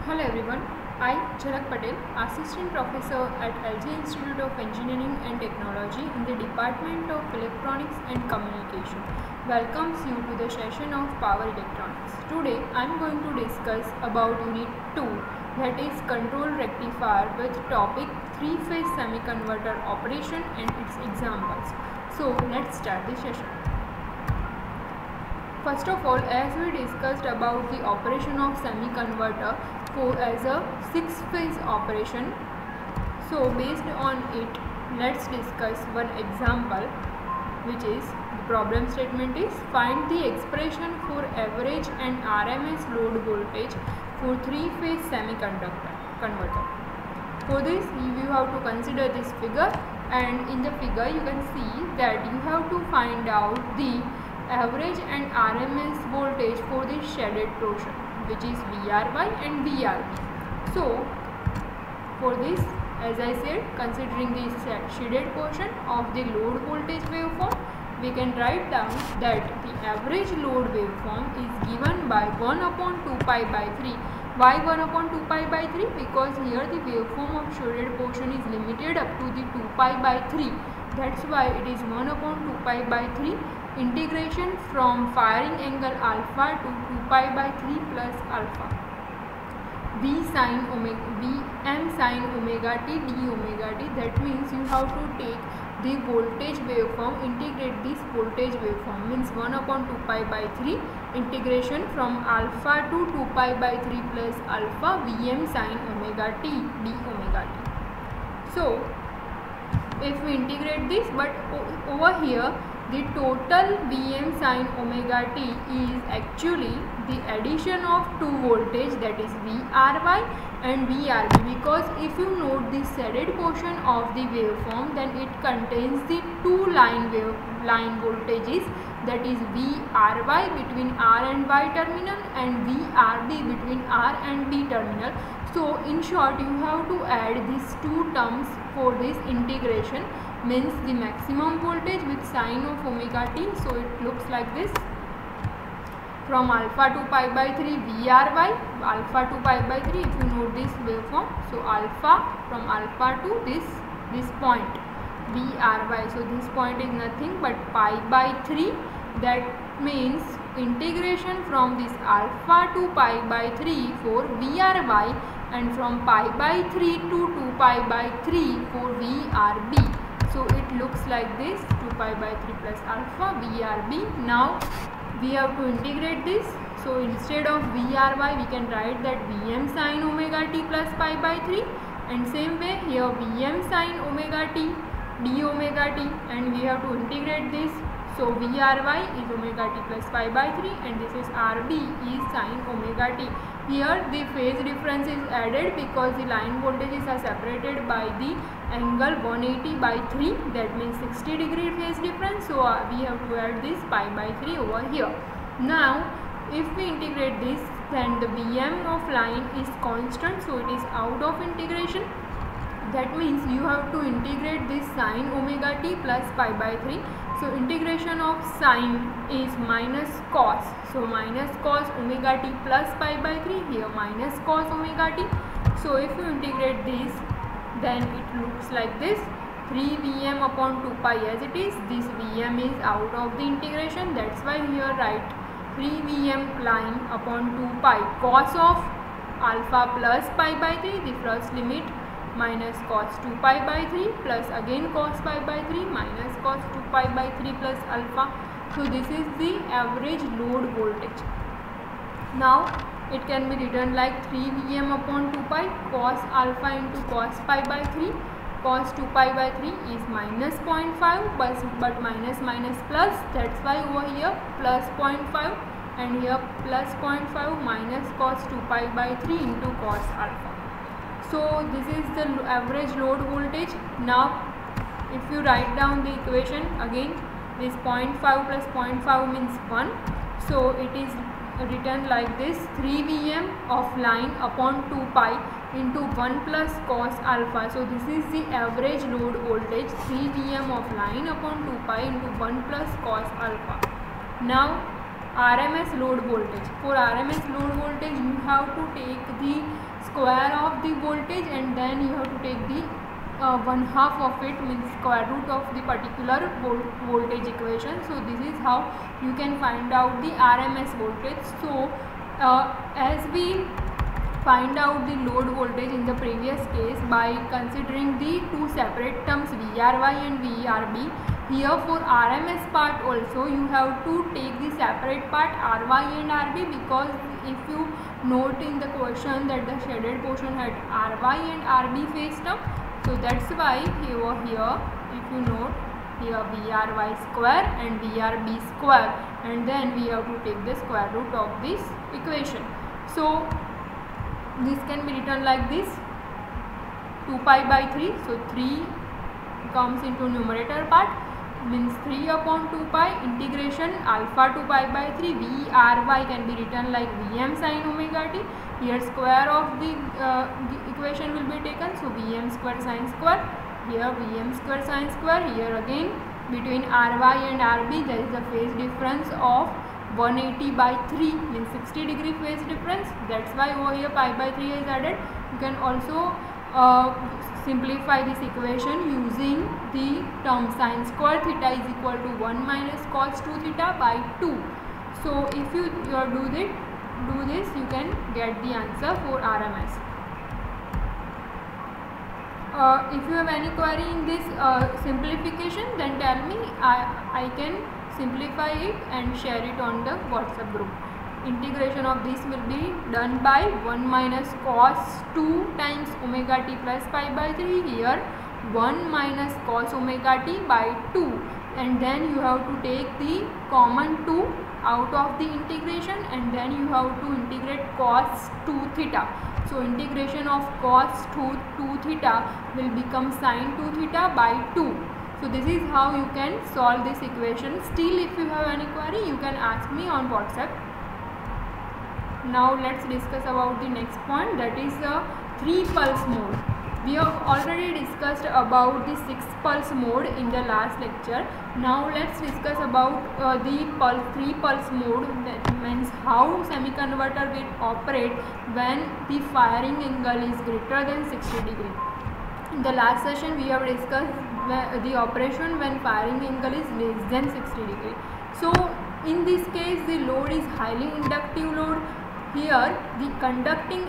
Hello everyone, I Jhalak Patel, Assistant Professor at LG Institute of Engineering and Technology in the Department of Electronics and Communication, welcomes you to the session of Power Electronics. Today I am going to discuss about Unit 2, that is Control Rectifier, with topic 3-phase semiconductor operation and its examples. So let's start the session. First of all, as we discussed about the operation of semiconductor as a 6-phase operation, so based on it, let's discuss one example, which is the problem statement is find the expression for average and RMS load voltage for 3-phase semiconductor converter. For this, you have to consider this figure, and in the figure you can see that you have to find out the average and RMS voltage for the shaded portion, which is VRY and VRB. So for this, as I said, considering the shaded portion of the load voltage waveform, we can write down that the average load waveform is given by 1 upon 2 pi by 3. Why 1 upon 2 pi by 3? Because here the waveform of shaded portion is limited up to the 2 pi by 3. That's why it is 1 upon 2 pi by 3. Integration from firing angle alpha to 2 pi by 3 plus alpha Vm sin omega t d omega t. That means you have to take the voltage waveform, integrate this voltage waveform, means 1 upon 2 pi by 3 integration from alpha to 2 pi by 3 plus alpha Vm sin omega t d omega t. So if we integrate this, but over here the total Vm sin omega t is actually the addition of two voltage, that is VRY and VRB, because if you note the shaded portion of the waveform, then it contains the two line voltages, that is VRY between R and Y terminal and VRB between R and B terminal. So in short, you have to add these two terms for this integration, means the maximum voltage with sine of omega t. So it looks like this: from alpha to pi by 3 VRY, alpha to pi by 3, if you note this waveform, so alpha, from alpha to this point VRY, so this point is nothing but pi by 3. That means integration from this alpha to pi by 3 for VRY, and from pi by 3 to 2 pi by 3 for VRB. So it looks like this: 2 pi by 3 plus alpha VRB. Now we have to integrate this. So instead of VRY, we can write that Vm sin omega t plus pi by 3, and same way here Vm sin omega t d omega t, and we have to integrate this. So VRY is omega t plus pi by 3, and this is RB is sin omega t. Here the phase difference is added because the line voltages are separated by the angle 180 by 3, that means 60 degree phase difference. So we have to add this pi by 3 over here. Now if we integrate this, then the Vm of line is constant, so it is out of integration. That means you have to integrate this sin omega t plus pi by 3. So integration of sine is minus cos, so minus cos omega t plus pi by 3, here minus cos omega t. So if you integrate this, then it looks like this: 3 Vm upon 2 pi as it is. This Vm is out of the integration, that's why here write 3 Vm line upon 2 pi cos of alpha plus pi by 3, the first limit, minus cos 2 pi by 3 plus again cos pi by 3 minus cos 2 pi by 3 plus alpha. So this is the average load voltage. Now it can be written like 3 Vm upon 2 pi cos alpha into cos pi by 3. Cos 2 pi by 3 is minus 0.5, but minus minus plus, that's why over here plus 0.5, and here plus 0.5 minus cos 2 pi by 3 into cos alpha. So this is the average load voltage. Now if you write down the equation again, this 0.5 plus 0.5 means 1. So it is written like this: 3 Vm of line upon 2 pi into 1 plus cos alpha. So this is the average load voltage: 3 Vm of line upon 2 pi into 1 plus cos alpha. Now RMS load voltage. For RMS load voltage, you have to take the square of the voltage, and then you have to take the 1/2 of it, means square root of the particular voltage equation. So this is how you can find out the RMS voltage. So as we find out the load voltage in the previous case by considering the two separate terms VRY and VRB, here for RMS part also you have to take the separate part RY and RB, because if you note in the question that the shaded portion had RY and RB phase term, so that's why here if you note here VRY square and VRB square, and then we have to take the square root of this equation. So this can be written like this, 2 pi by 3, so 3 comes into numerator part, means 3 upon 2 pi integration alpha to pi by 3 VRY can be written like Vm sin omega t. Here square of the equation will be taken, so Vm square sin square, here Vm square sin square. Here again between Ry and Rb there is a phase difference of 180 by 3, means 60 degree phase difference. That's why over here pi by 3 is added. You can also simplify this equation using the term sin square theta is equal to 1 minus cos 2 theta by 2. So if you do this, you can get the answer for RMS. If you have any query in this simplification, then tell me. I can simplify it and share it on the WhatsApp group. Integration of this will be done by 1 minus cos 2 times omega t plus pi by 3. Here 1 minus cos omega t by 2, and then you have to take the common 2 out of the integration, and then you have to integrate cos 2 theta. So integration of cos 2 theta will become sin 2 theta by 2. So this is how you can solve this equation. Still, if you have any query, you can ask me on WhatsApp. Now let's discuss about the next point, that is the 3 pulse mode. We have already discussed about the 6 pulse mode in the last lecture. Now let's discuss about the 3 pulse mode. That means how semiconductor will operate when the firing angle is greater than 60 degree. In the last session we have discussed the operation when firing angle is less than 60 degree. So in this case the load is highly inductive load. Here the conducting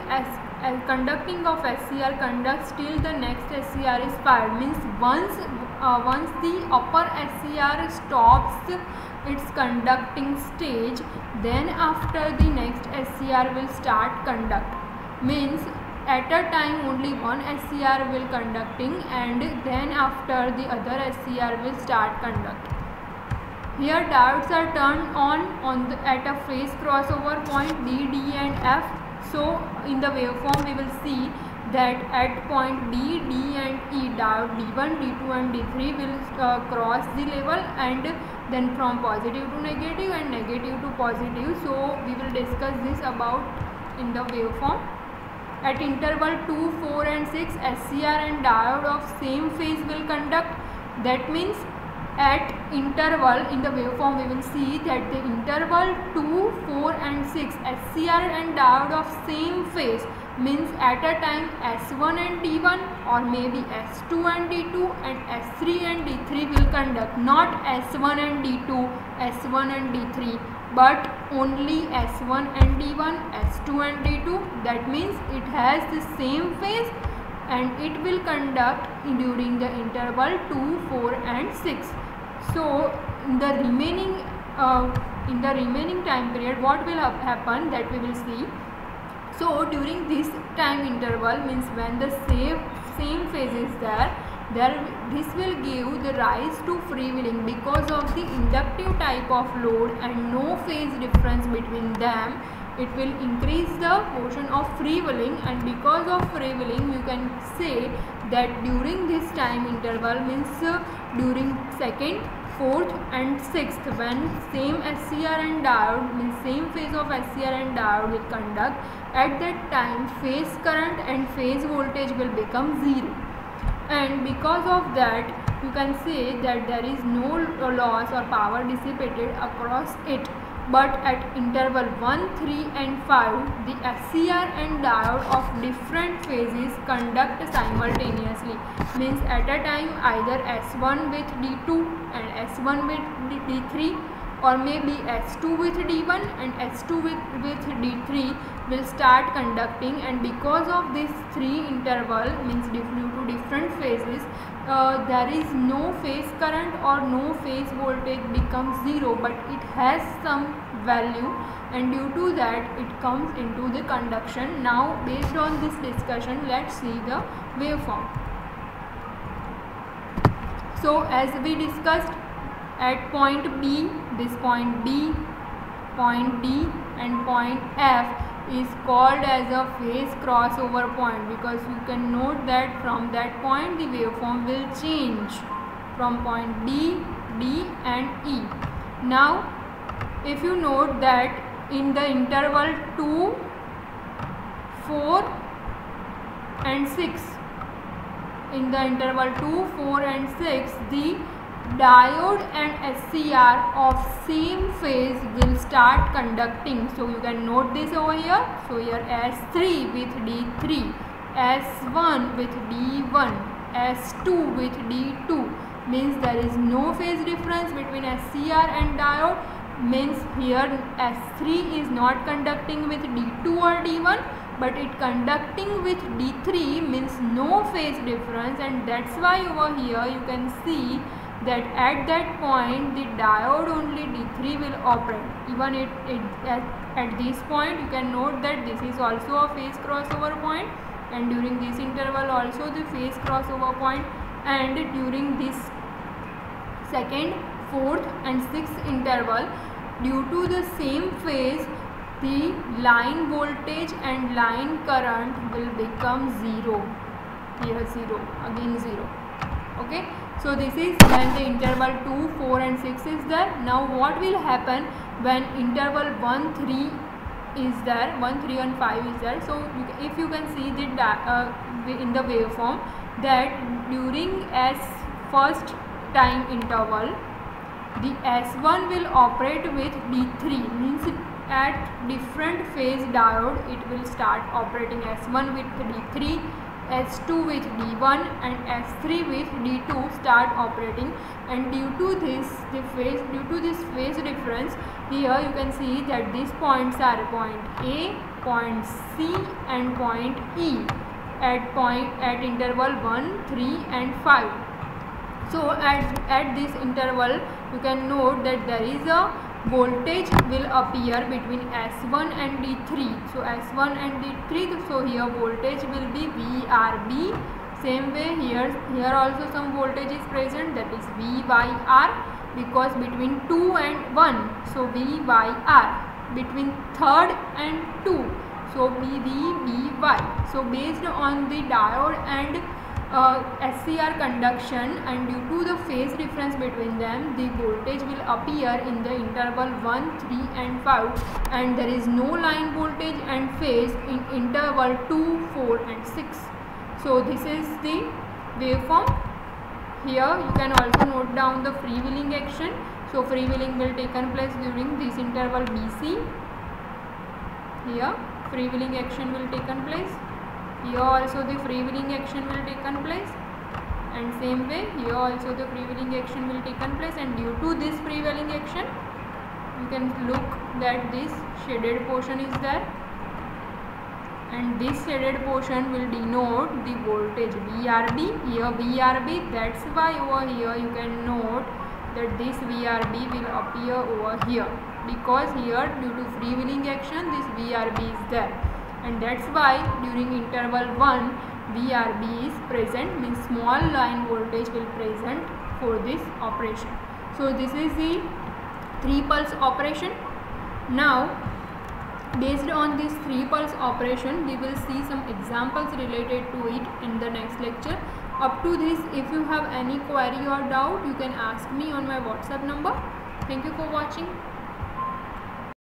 of SCR conducts till the next SCR is fired, means once the upper SCR stops its conducting stage, then after the next SCR will start conduct, means at a time only one SCR will conducting, and then after the other SCR will start conduct. Here diodes are turned on at a phase crossover point D, D and F. So in the waveform we will see that at point B, D and E diode D1, D2 and D3 will cross the level, and then from positive to negative and negative to positive. So we will discuss this about in the waveform. At interval 2, 4 and 6 SCR and diode of same phase will conduct. That means at interval in the waveform we will see that the interval 2, 4 and 6 SCR and diode of same phase, means at a time S1 and D1 or maybe S2 and D2 and S3 and D3 will conduct, not S1 and D2, S1 and D3, but only S1 and D1, S2 and D2. That means it has the same phase and it will conduct during the interval 2, 4 and 6. So in the remaining time period what will happen, that we will see. So during this time interval, means when the same phase is there, this will give the rise to freewheeling because of the inductive type of load and no phase difference between them. It will increase the motion of freewheeling, and because of freewheeling you can say that during this time interval, means during 2nd, 4th and 6th, when same SCR and diode, means same phase of SCR and diode will conduct, at that time phase current and phase voltage will become 0, and because of that you can say that there is no loss or power dissipated across it. but at interval 1, 3 and 5 the SCR and diode of different phases conduct simultaneously. Means at a time either S1 with D2 and S1 with D3, or maybe S2 with D1 and S2 with D3 will start conducting, and because of this 3 interval, means due to different phases, there is no phase current or no phase voltage becomes 0, but it has some value, and due to that it comes into the conduction. Now based on this discussion, let's see the waveform. So as we discussed, at point B, this point B, point D and point F is called as a phase crossover point, because you can note that from that point the waveform will change from point B, D and E. Now if you note that in the interval 2, 4 and 6, in the interval 2, 4 and 6, the diode and SCR of same phase will start conducting. So you can note this over here. So here S3 with D3, S1 with D1, S2 with D2, means there is no phase difference between SCR and diode. Means here S3 is not conducting with D2 or D1, but it conducting with D3, means no phase difference, and that's why over here you can see that at that point the diode only D3 will operate. Even at this point you can note that this is also a phase crossover point, and during this interval also the phase crossover point, and during this second, fourth and sixth interval, due to the same phase, the line voltage and line current will become 0. Here 0, again 0. Okay, so this is when the interval 2, 4 and 6 is there. Now what will happen when interval 1, 3 is there, 1, 3 and 5 is there. So if you can see the in the waveform, that during S first time interval, the S1 will operate with D3, means at different phase diode it will start operating. S1 with D3, S2 with D1 and S3 with D2 start operating, and due to this phase difference, here you can see that these points are point A, point C and point E at interval 1, 3 and 5. So at this interval you can note that there is a voltage will appear between S1 and D3. So S1 and D3, so here voltage will be VRB. Same way here also some voltage is present, that is VYR, because between 2 and 1, so VYR, between third and 2, so VVBY. So based on the diode and SCR conduction, and due to the phase difference between them, the voltage will appear in the interval 1, 3 and 5, and there is no line voltage and phase in interval 2, 4 and 6. So this is the waveform. Here you can also note down the freewheeling action. So freewheeling will taken place during this interval BC. Here freewheeling action will taken place. Here also the freewheeling action will taken place, and same way here also the freewheeling action will taken place, and due to this freewheeling action you can look that this shaded portion is there, and this shaded portion will denote the voltage VRB. Here VRB, that's why over here you can note that this VRB will appear over here, because here due to freewheeling action this VRB is there. And that's why during interval 1 VRB is present, means small line voltage will present for this operation. So this is the 3 pulse operation. Now based on this 3 pulse operation, we will see some examples related to it in the next lecture. Up to this, if you have any query or doubt, you can ask me on my WhatsApp number. Thank you for watching.